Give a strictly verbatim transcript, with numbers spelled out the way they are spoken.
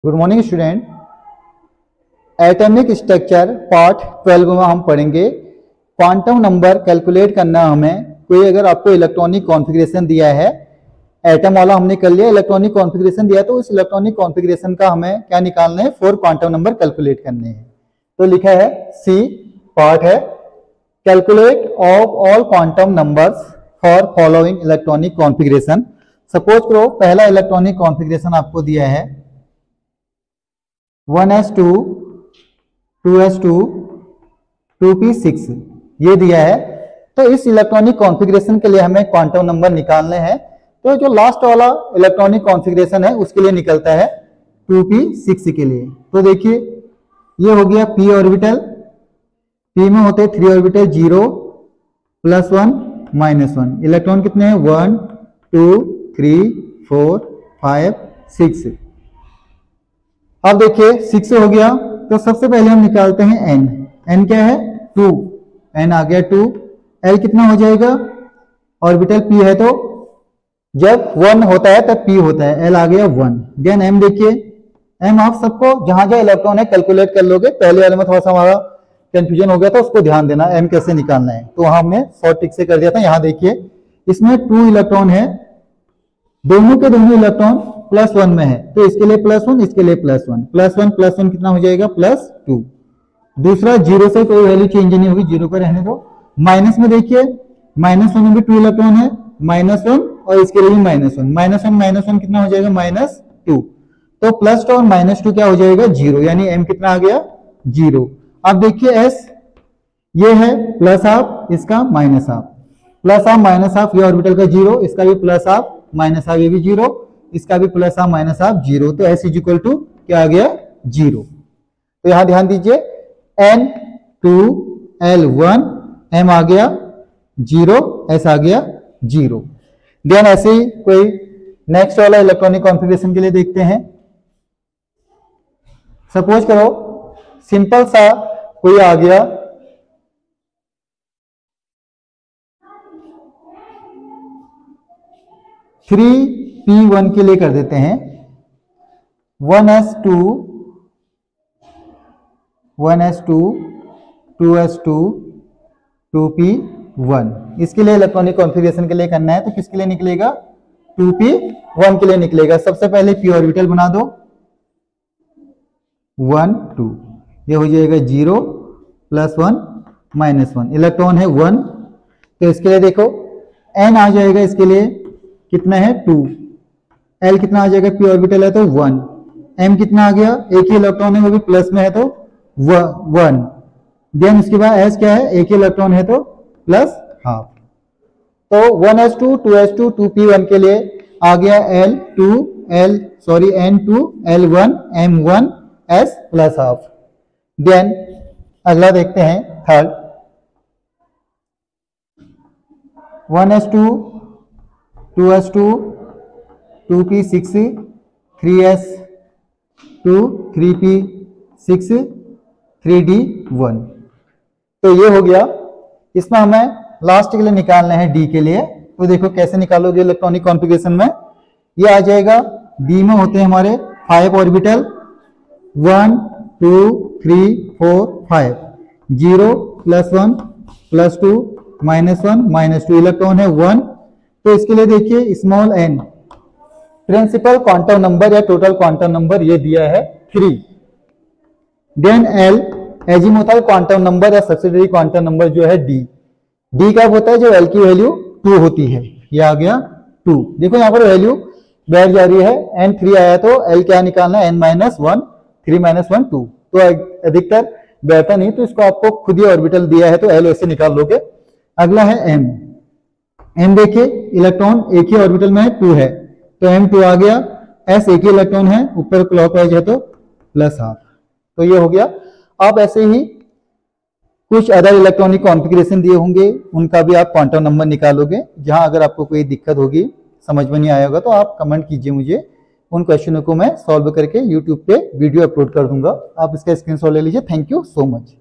Good morning student. Atomic structure part twelve में हम पढ़ेंगे क्वांटम नंबर कैलकुलेट करना। हमें कोई अगर आपको इलेक्ट्रॉनिक कॉन्फ़िगरेशन दिया है, एटम वाला हमने कर लिया, इलेक्ट्रॉनिक कॉन्फ़िगरेशन दिया तो उस इलेक्ट्रॉनिक कॉन्फ़िगरेशन का हमें क्या निकालना है, फोर क्वांटम नंबर कैलकुलेट करने हैं। तो लिखा है सी पार्ट है calculate of all quantum numbers for following electronic configuration. Suppose करो पहला इलेक्ट्रॉनिक कॉन्फ़िगरेशन आपको दिया है one S two, two S two, two P six ये दिया है। तो इस इलेक्ट्रॉनिक कॉन्फ़िगरेशन के लिए हमें क्वांटम नंबर निकालने हैं। तो जो लास्ट वाला इलेक्ट्रॉनिक कॉन्फ़िगरेशन है उसके लिए निकलता है टू पी सिक्स के लिए। तो देखिए ये हो गया p ऑर्बिटल, p में होते three orbital, zero plus one minus one. Electron कितने हैं, one two three four five six. अब देखिए सिक्स हो गया तो सबसे पहले हम निकालते हैं n। n क्या है, टू, n आ गया टू। l कितना हो जाएगा, ऑर्बिटल p है तो जब वन होता है तब p होता है, l आ गया वन। देन m देखिए, m आप सबको जहां जहां इलेक्ट्रॉन है कैलकुलेट कर लोगे। पहले वाले में थोड़ा सा हमारा कंफ्यूजन हो गया था, उसको ध्यान देना m कैसे निकालना है। तो वहां हमने शॉर्ट ट्रिक से कर दिया था। यहाँ देखिए इसमें टू इलेक्ट्रॉन है, दोनों के दोनों इलेक्ट्रॉन प्लस वन में है तो इसके लिए प्लस वन, इसके लिए plus one. Plus one plus one कितना हो जाएगा, प्लस टू। दूसरा जीरो से कोई वैल्यू चेंज नहीं होगी, जीरो पर रहने दो। माइनस में देखिए माइनस वन में भी टू इलेक्ट्रॉन है, माइनस वन और इसके लिए भी minus one. Minus one minus one कितना हो जाएगा, माइनस टू। तो प्लस टू और माइनस टू क्या हो जाएगा, जीरो, यानी एम कितना आ गया, जीरो। अब देखिए एस ये है प्लस हाफ, इसका minus half, plus half minus half, ये ऑर्बिटल का जीरो, इसका भी प्लस हाफ माइनस हाफ, ये भी जीरो, इसका भी plus half minus half, zero. तो एस इज इक्वल टू क्या आ गया, जीरो। तो यहां ध्यान दीजिए N two L one, M आ गया जीरो, एस आ गया जीरो। देन ऐसे ही कोई नेक्स्ट वाला इलेक्ट्रॉनिक कॉन्फ़िगरेशन के लिए देखते हैं। सपोज करो सिंपल सा कोई आ गया थ्री पी वन के लिए कर देते हैं one S two, one S two, two S two, two P one. इसके लिए इलेक्ट्रॉनिक कॉन्फ़िगरेशन के लिए करना है तो किसके लिए निकलेगा, टू पी वन के लिए निकलेगा। सबसे पहले p ऑर्बिटल बना दो, वन टू, ये हो जाएगा zero plus one minus one. Electron है वन तो इसके लिए देखो n आ जाएगा, इसके लिए कितना है टू। l कितना आ जाएगा, p ऑर्बिटल है तो वन। m कितना आ गया, एक ही इलेक्ट्रॉन है वो भी प्लस में है तो वन। देन उसके बाद s क्या है, एक ही इलेक्ट्रॉन है तो प्लस हाफ। तो one S two, two S two, two P one के लिए आ गया L two, L sorry N two, L one, M one, S plus half. Then अगला देखते हैं third, one S two, two S two, two P six, three S two, three P six, three D one. तो ये हो गया। इसमें हमें last के लिए निकालना है डी के लिए। तो देखो कैसे निकालोगे इलेक्ट्रॉनिक कॉन्फ़िगरेशन में। ये आ जाएगा डी में होते हैं हमारे five orbital, one two three four five, zero plus one plus two minus one minus two. Electron है वन तो इसके लिए देखिए small N, principal quantum number या टोटल क्वांटम नंबर ये दिया है three. Then L azimuthal quantum number या सब्सिडियरी क्वांटम नंबर जो है डी। डी कब होता है, जो एल की वैल्यू टू होती है। ये आ गया टू। देखो यहाँ पर वैल्यू बैठ जा रही है, एन थ्री आया तो एल क्या निकालना है, N minus one, three minus one two. तो अधिकतर बैठा नहीं तो इसको आपको खुद ही ऑर्बिटल दिया है तो एल वैसे निकाल लोगे। अगला है एम। एम देखिए इलेक्ट्रॉन एक ही ऑर्बिटल में है, टू है तो एम टू आ गया। एस एक ही इलेक्ट्रॉन है, ऊपर क्लॉकवाइज है तो प्लस हाफ। तो ये हो गया। आप ऐसे ही कुछ अदर इलेक्ट्रॉनिक कॉन्फ़िगरेशन दिए होंगे, उनका भी आप क्वांटम नंबर निकालोगे। जहां अगर आपको कोई दिक्कत होगी, समझ में नहीं आया होगा तो आप कमेंट कीजिए मुझे, उन क्वेश्चनों को मैं सॉल्व करके यूट्यूब पे वीडियो अपलोड कर दूंगा। आप इसका स्क्रीनशॉट ले लीजिए। Thank you so much.